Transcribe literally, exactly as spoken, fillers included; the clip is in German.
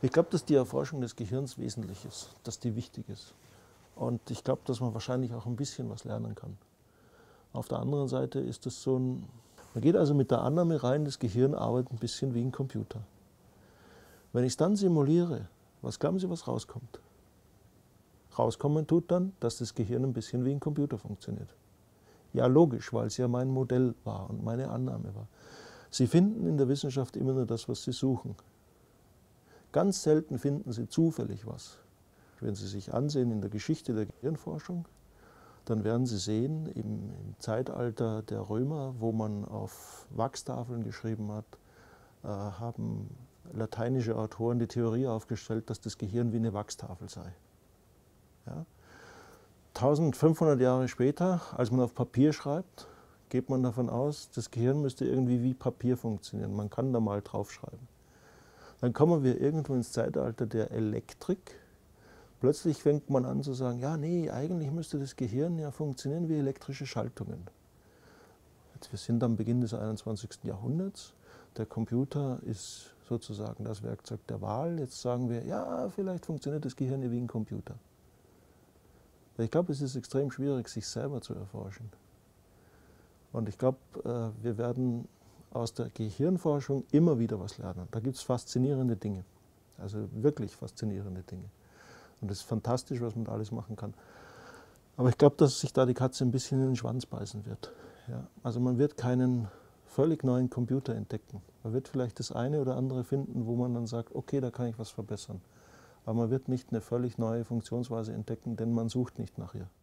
Ich glaube, dass die Erforschung des Gehirns wesentlich ist, dass die wichtig ist. Und ich glaube, dass man wahrscheinlich auch ein bisschen was lernen kann. Auf der anderen Seite ist es so ein, man geht also mit der Annahme rein, das Gehirn arbeitet ein bisschen wie ein Computer. Wenn ich es dann simuliere, was glauben Sie, was rauskommt? Rauskommen tut dann, dass das Gehirn ein bisschen wie ein Computer funktioniert. Ja, logisch, weil es ja mein Modell war und meine Annahme war. Sie finden in der Wissenschaft immer nur das, was Sie suchen. Ganz selten finden Sie zufällig was. Wenn Sie sich ansehen in der Geschichte der Gehirnforschung, dann werden Sie sehen, im, im Zeitalter der Römer, wo man auf Wachstafeln geschrieben hat, äh, haben lateinische Autoren die Theorie aufgestellt, dass das Gehirn wie eine Wachstafel sei. Ja? eintausendfünfhundert Jahre später, als man auf Papier schreibt, geht man davon aus, das Gehirn müsste irgendwie wie Papier funktionieren. Man kann da mal draufschreiben. Dann kommen wir irgendwo ins Zeitalter der Elektrik. Plötzlich fängt man an zu sagen, ja, nee, eigentlich müsste das Gehirn ja funktionieren wie elektrische Schaltungen. Jetzt, wir sind am Beginn des einundzwanzigsten Jahrhunderts. Der Computer ist sozusagen das Werkzeug der Wahl. Jetzt sagen wir, ja, vielleicht funktioniert das Gehirn ja wie ein Computer. Ich glaube, es ist extrem schwierig, sich selber zu erforschen. Und ich glaube, wir werden aus der Gehirnforschung immer wieder was lernen. Da gibt es faszinierende Dinge, also wirklich faszinierende Dinge. Und es ist fantastisch, was man da alles machen kann. Aber ich glaube, dass sich da die Katze ein bisschen in den Schwanz beißen wird. Ja? Also man wird keinen völlig neuen Computer entdecken. Man wird vielleicht das eine oder andere finden, wo man dann sagt, okay, da kann ich was verbessern. Aber man wird nicht eine völlig neue Funktionsweise entdecken, denn man sucht nicht nach ihr.